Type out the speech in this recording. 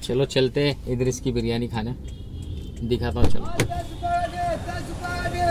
चलो चलते इधर इसकी बिरयानी खाने, दिखाता हूँ। चलो